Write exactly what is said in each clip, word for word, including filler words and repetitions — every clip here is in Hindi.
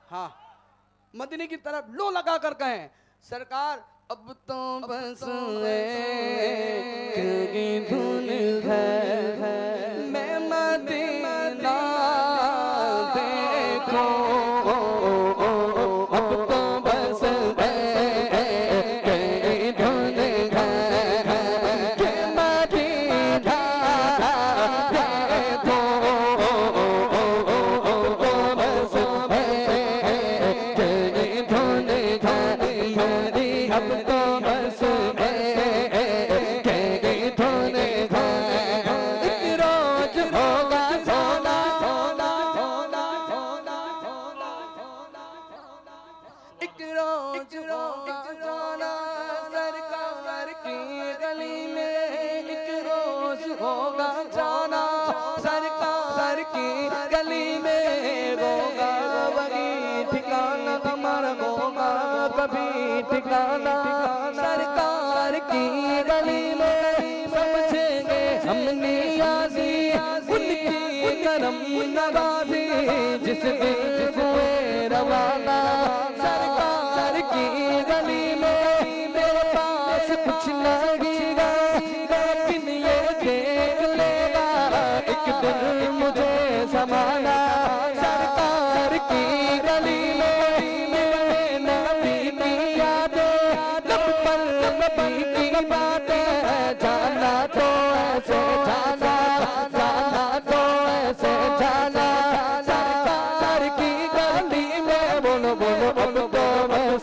हाँ, मदीने की तरफ लो लगा कर कहें, सरकार अब तो बस की धुन है, मैं मदीना देखो, अब तो बस की धुन है, कि मदीना देखो, अब तो बस की धुन है, अब तो बस के धुन है, एक रोज होगा सोना सोना सोना सोना सोना सोना, एक रोज होगा सोना सरकार की गली में, एक रोज होगा जाना सरकार की गली में, होगा वही ठिकाना हमारा होगा कभी ठिकाना सरकार की गली में, समझेंगे हम नियाज़ी उनकी करम नवाज़ी, जिस दिन हुए रवाना सरकार की गली में, मेरे पास कुछ नहीं रहेगा, लेकिन ये देख लेगा एक दिन मुझे ज़माना सरकार की गली में, की बातें जाना तो ऐसे जाना, जाना तो ऐसे जाना सरकार की गली में, बोलो बोलो अब तो बस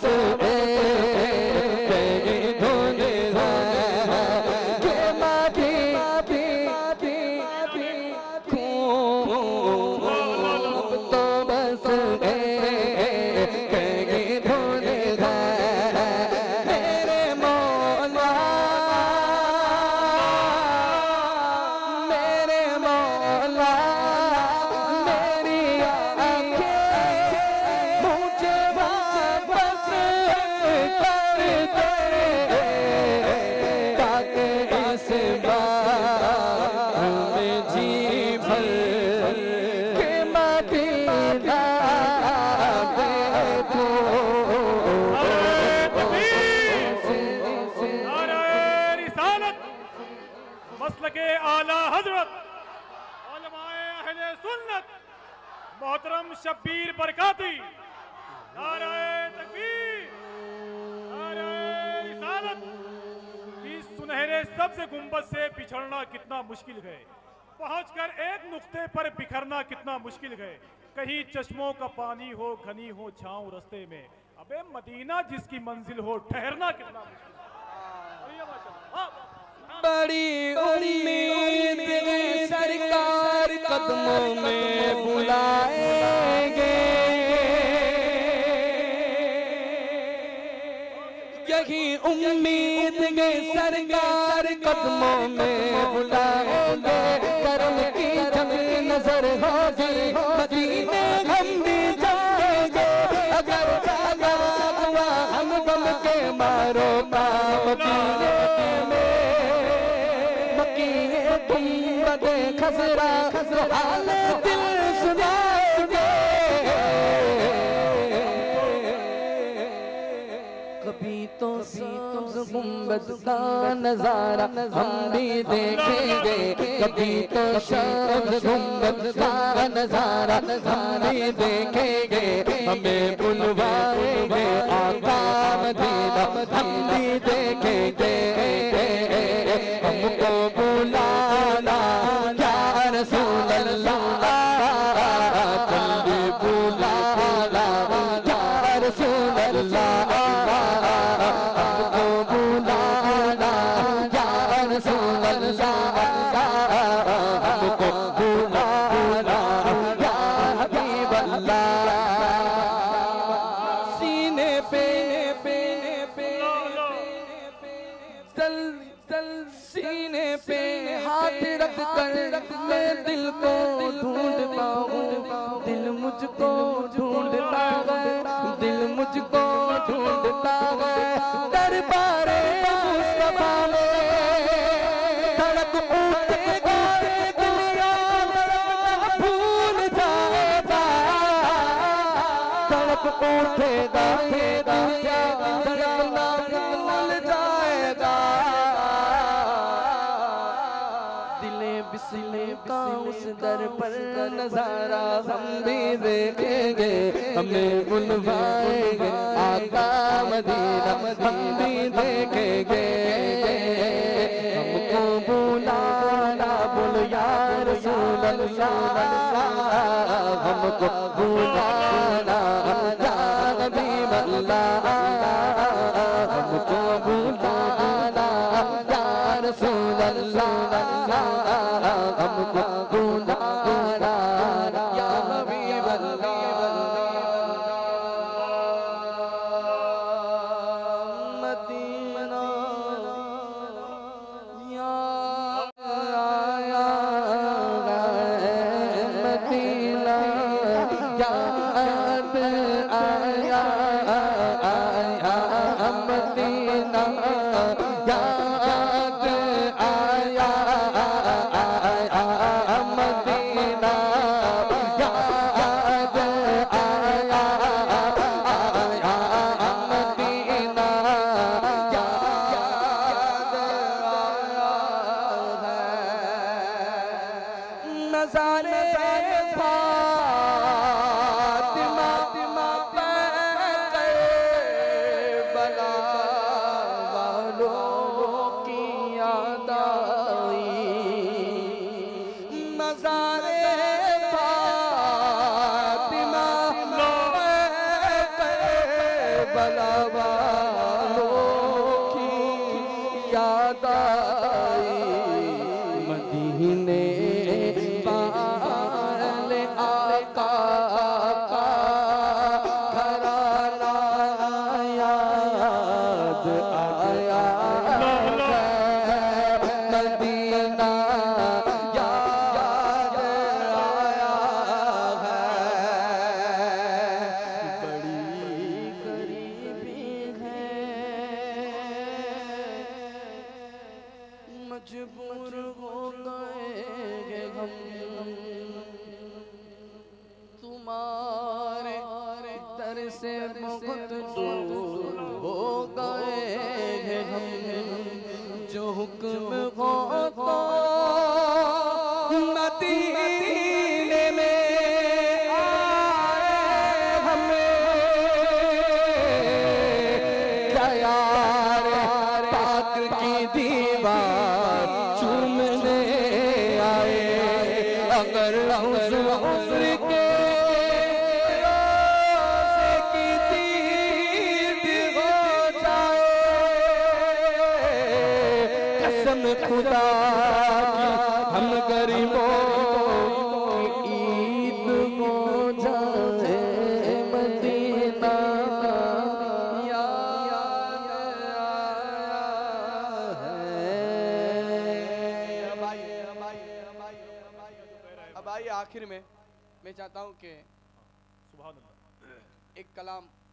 धुन है, के माटी खूब अब तो बस धुन है, आला हजरत उलमाए अहले सुन्नत मोहतरम शब्बीर बरकाती, नाराए तकबीर, नाराए रिसालत। इस सुनहरे सब्ज़ गुंबद से बिछड़ना कितना मुश्किल है, पहुंचकर एक नुक्ते पर बिखरना कितना मुश्किल है, कहीं चश्मों का पानी हो, घनी हो छांव रस्ते में, अबे मदीना जिसकी मंजिल हो, ठहरना कितना मुश्किल है। बड़ी उम्मीद है सरकार कदमों में बुलाएंगे, यही उम्मीद है सरकार कदमों में बुलाएंगे, करम की जब नजर होगी मदीने हम भी जाएंगे, अगर जागा हुआ हम गम के मारो पाँव मदीने में, खसरा हाल दिल सुनाएंगे, कभी तो सब्ज़ गुंबद का नजारा हम भी देखेंगे, कभी तो सब्ज़ गुंबद का नजारा हम भी देखेंगे, हमें बुलवाएंगे आका मदीना हम भी देखेंगे, हमको बुलाना या रसूल अल्लाह, जल्दी बुलाना या रसूल अल्लाह, हमको बुलाना या रसूल अल्लाह, हमको बुलाना या हबीब अल्लाह, सीने पे सीने पे हाथ रख कर मैं दिल को ढूंढता हूँ, दिल मुझको ढूंढता है, दिल मुझको ढूंढता है, दरबारे मुस्तफा में धड़क उठेगा दुनिया भूल जाएगा, जब उठेगा ये क्या धड़कना भूल जाएगा। दिले बिसले का उस दर पर नजारा हम भी देखेंगे, हमें बुलवाएंगे आका मदीना हम भी देखेंगे। हमको बुलाना बोलो या रसूल अल्लाह, हमको बुलाना या हबीब अल्लाह, हमको बुलाना या रसूल अल्लाह, हमको बुलाना या हबीब अल्लाह। मदीना या मदीना याद आया आया, मदीना याद आया आया, मदीना याद आया आया, मदीना याद आया है। नज़ारे फातिमा पे करबला वालों की याद आई। नज़ारे फातिमा पे करबला वालों की याद आई। मदीने वाले आका का घराना याद आया है। मदीना याद आया है। बड़ी गरीबी है, मजबूर हो गए हम तुम्हारे दर से बहुत दूर हो गए हैं हम। जो हुक्म हो तो मदीने में आए हमें, क्या यार पाक की दीवार चूमने आए। अगर हुज़ूर के रोज़े की दीद हो जाए, कसम खुदा की हम गरीबों की ईद हो जाए। मदीना याद आया है। अब आइए आखिर में मैं चाहता हूं कि सुभान अल्लाह। एक कलाम